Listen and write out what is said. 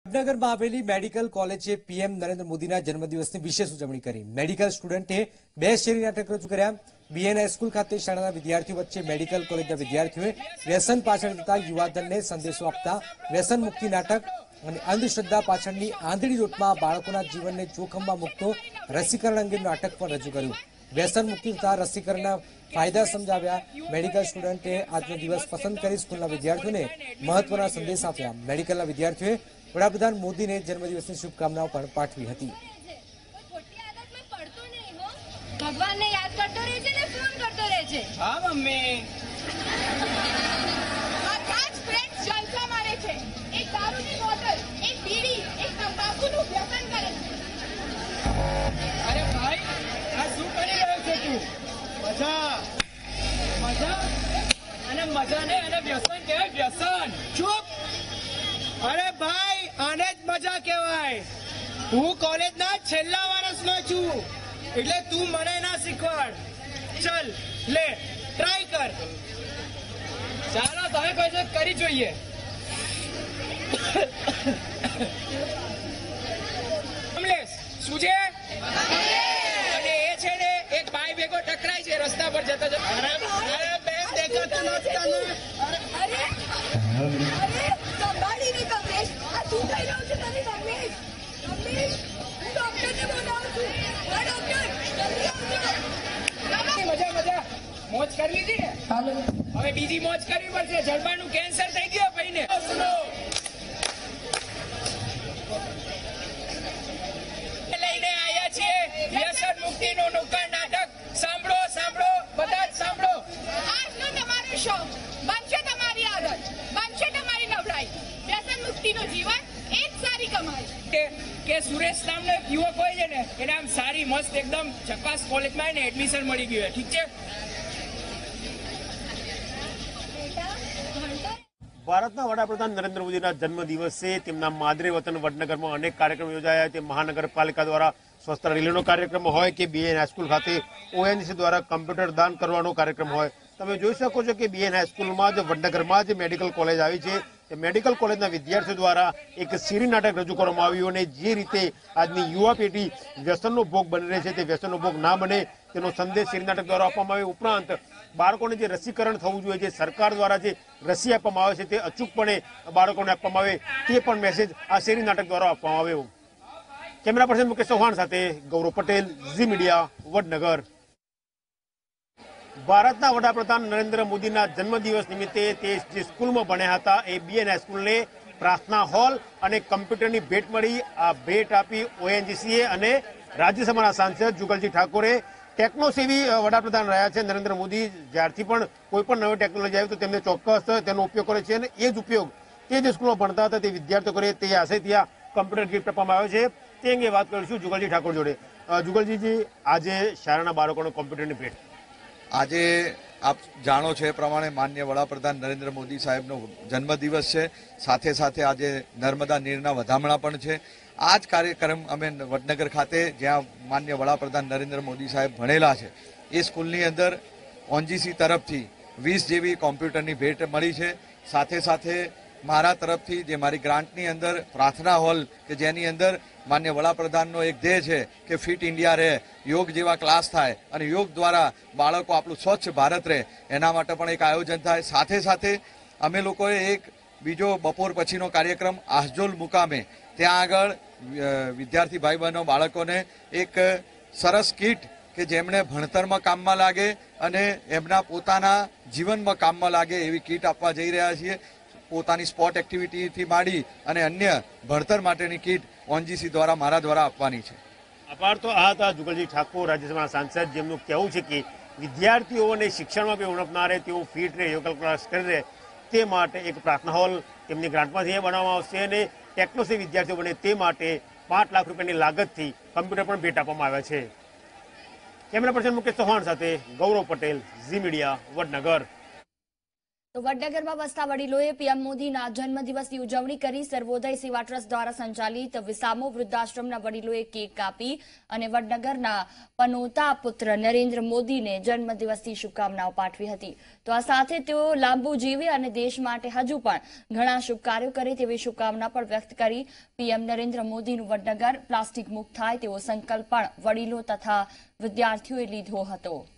વડનગરમાં આવેલી મેડિકલ કોલેજે પીએમ નરેન્દ્ર મોદીના જન્મદિવસની વિશેષ ઉજવણી કરી। મેડિકલ સ્ટુડન્ટે 2 શેરી નાટક રજૂ કર્યા। બીએન હાઈસ્કૂલ ખાતે શાળાના વિદ્યાર્થીઓ વચ્ચે મેડિકલ કોલેજના વિદ્યાર્થીઓએ વ્યસન પાછળ જતા યુવાધનને સંદેશો આપતા વ્યસન મુક્તિ નાટક અને અંધશ્રદ્ધા પાછળની આંધળી લૂંટમાં બાળકોના જીવનને જોખમમાં મૂકતો રસીકરણ અંગેનું નાટક પણ રજૂ કર્યું। વ્યસન મુક્તિ તથા રસીકરણના फायदा समझाव्या। मेडिकल स्टूडेंटे આજનો દિવસ પસંદ કરી સ્કૂલના વિદ્યાર્થીઓને મહત્વના સંદેશ આપ્યા। મેડિકલના વિદ્યાર્થીઓએ વડાપ્રધાન મોદીને જન્મદિવસની શુભકામનાઓ પણ પાઠવી હતી। ભગવાનને યાદ કરતો રહે છે ને ફોન કરતો રહે છે। હા મમ્મી। બધા જ ફ્રેન્ડ્સ જલસા મારે છે। એક દારૂની બોટલ, એક બીડી, એક તંબાકુનું વ્યસન કરે છે। અરે ભાઈ, આ શું કરી રહ્યો છે તું? મજા મજા અને મજા ને અને વ્યસન કહેવાય વ્યસન। ચૂપ। અરે ભાઈ, આને જ મજા કહેવાય। હું કોલેજના છેલ્લા વર્ષમાં છું એટલે તું મને ના શીખવાડ। ચલ લે ટ્રાય કર। ચાલો તમે કોઈ કરી જોઈએ। કમલેશ શું છે? અને એ છે ને એક ભાઈ ભેગો ટકરાય છે રસ્તા પર જતા જતા। અરે બેન દેખાતું નથી તને? અરે સંભાળીને કમલેશ, આ શું થઈ રહ્યું છે તને? કમલેશ, કમલેશ, હું ડોક્ટરને બોલાવું છું। હા ડોક્ટર, જલ્દી આવજો। મજા મજા મોજ કરી લીધી ને? હવે બીજી મોજ કરવી પડશે। જડબાનું કેન્સર થઈ ગયો ભાઈને। લઈને આયા છીએ વ્યસન મુક્તિનું નુક્કડ નાટક। સાંભળો સાંભળો બધા જ સાંભળો। આજનો તમારો શો બનશે તમારી આદત, બનશે તમારી નબળાઈ। વ્યસન મુક્તિનું જીવન એ જ સારી કમાઈ। કે સુરેશ નામનો એક યુવક હોય છે ને, એને આમ સારી મસ્ત એકદમ ચકાસ કોલેજમાં એને એડમિશન મળી ગયું। ઠીક છે। ભારતના વડાપ્રધાન નરેન્દ્ર મોદીના જન્મદિવસે તેમના માદરે વતન વડનગરમાં અનેક કાર્યક્રમ યોજાયા। તે મહાનગરપાલિકા દ્વારા સ્વચ્છતા રેલીનો કાર્યક્રમ હોય કે બીએન હાઈસ્કૂલ ખાતે ઓએનજીસી દ્વારા કમ્પ્યુટર દાન કરવાનો કાર્યક્રમ હોય। તમે જોઈ શકો છો કે બીએન હાઈસ્કૂલમાં જ વડનગરમાં જ મેડિકલ કોલેજ આવી છે। તે મેડિકલ કોલેજના વિદ્યાર્થીઓ દ્વારા એક શેરી નાટક રજૂ કરવામાં આવ્યું અને જે રીતે આજની યુવા પેઢી વ્યસનનો ભોગ બની રહી છે તે વ્યસનનો ભોગ ના બને તેનો સંદેશ શેરી નાટક દ્વારા આપવામાં આવ્યો। ઉપરાંત બાળકોને જે રસીકરણ થવું જોઈએ, જે સરકાર દ્વારા જે રસી આપવામાં આવે છે તે અચૂકપણે બાળકોને આપવામાં આવે તે પણ મેસેજ આ શેરી નાટક દ્વારા આપવામાં આવ્યો। કેમેરા પર્સન મુકેશ ચૌહાણ સાથે ગૌરવ પટેલ, ઝી મીડિયા, વડનગર। ભારતના વડાપ્રધાન નરેન્દ્ર મોદીના જન્મદિવસ નિમિત્તે તે જે સ્કૂલમાં ભણ્યા હતા એ બીએન હાઈસ્કૂલને પ્રાર્થના હોલ અને કમ્પ્યુટરની ભેટ મળી। આ ભેટ આપી ઓએનજીસીએ અને રાજ્યસભાના સાંસદ જુગલજી ઠાકોરે। ટેકનોસેવી વડાપ્રધાન રહ્યા છે નરેન્દ્ર મોદી। જ્યારથી પણ કોઈ પણ નવી ટેકનોલોજી આવી તો તેમને ચોક્કસ તેનો ઉપયોગ કરે છે અને એ જ ઉપયોગ તે જે સ્કૂલમાં ભણતા હતા તે વિદ્યાર્થીઓ કરે તે આશય ત્યાં કમ્પ્યુટર ગિફ્ટ આપવામાં આવે છે। તે અંગે વાત કરીશું જુગલજી ઠાકોર જોડે। જુગલજીજી, આજે શાળાના બાળકોને કમ્પ્યુટરની ભેટ। આજે આપ જાણો છો એ પ્રમાણે માનનીય વડાપ્રધાન નરેન્દ્ર મોદી સાહેબનો જન્મદિવસ છે। સાથે સાથે આજે નર્મદા નીરના વધામણા પણ છે। આ જ કાર્યક્રમ અમે વડનગર ખાતે જ્યાં માનનીય વડાપ્રધાન નરેન્દ્ર મોદી સાહેબ ભણેલા છે એ સ્કૂલની અંદર ઓએનજીસી તરફથી 20 જેવી કોમ્પ્યુટરની ભેટ મળી છે। સાથે સાથે મારા તરફથી જે મારી ગ્રાન્ટની અંદર પ્રાર્થના હોલ કે જેની અંદર માનનીય વડાપ્રધાનનો એક ધ્યેય છે કે ફિટ ઇન્ડિયા રહે, યોગ જેવા ક્લાસ થાય અને યોગ દ્વારા બાળકો આપણું સ્વચ્છ ભારત રહે એના માટે પણ એક આયોજન થાય। સાથે સાથે અમે લોકોએ એક બીજો બપોર પછીનો કાર્યક્રમ આસજોલ મુકામે ત્યાં આગળ વિદ્યાર્થી ભાઈ બહેનો બાળકોને એક સરસ કીટ કે જેમણે ભણતરમાં કામમાં લાગે અને એમના પોતાના જીવનમાં કામમાં લાગે એવી કીટ આપવા જઈ રહ્યા છીએ। પોતાની સ્પોર્ટ એક્ટિવિટીથી માંડી અને અન્ય ભણતર માટેની કીટ ઓએનજીસી દ્વારા મારા દ્વારા આપવાની છે। આભાર। તો આ હતા જુગલજી ઠાકોર, રાજ્યસભાના સાંસદ, જેમનું કહેવું છે કે વિદ્યાર્થીઓને શિક્ષણમાં બી ઉણપ ના રહે, તેઓ ફિટ રહે, યોગ ક્લાસ કરી રહે તે માટે એક પ્રાર્થના હોલ તેમની ગ્રાન્ટમાંથી બનાવવામાં આવશે અને ટેકનોસેવી વિદ્યાર્થીઓ બને તે માટે 5 લાખ રૂપિયાની લાગતથી કમ્પ્યુટર પણ ભેટ આપવામાં આવ્યા છે। કેમેરા પર્સન મુકેશ ચૌહાણ સાથે ગૌરવ પટેલ, ઝી મીડિયા, વડનગર। તો વડનગરમાં વસતા વડીલોએ પીએમ મોદીના જન્મદિવસની ઉજવણી કરી. સર્વોદય સેવા ટ્રસ્ટ દ્વારા સંચાલિત વિસામો વૃદ્ધાશ્રમના વડીલોએ કેક કાપી અને વડનગરના પનોતા પુત્ર નરેન્દ્ર મોદીને જન્મદિવસની શુભકામનાઓ પાઠવી હતી. તો આ સાથે તેઓ લાંબુ જીવે અને દેશ માટે હજુ પણ ઘણા શુભ કાર્યો કરે તેવી શુભકામના પણ વ્યક્ત કરી. પીએમ નરેન્દ્ર મોદીનું વડનગર પ્લાસ્ટિક મુક્ત થાય તેવો સંકલ્પ પણ વડીલો તથા વિદ્યાર્થીઓએ લીધો હતો.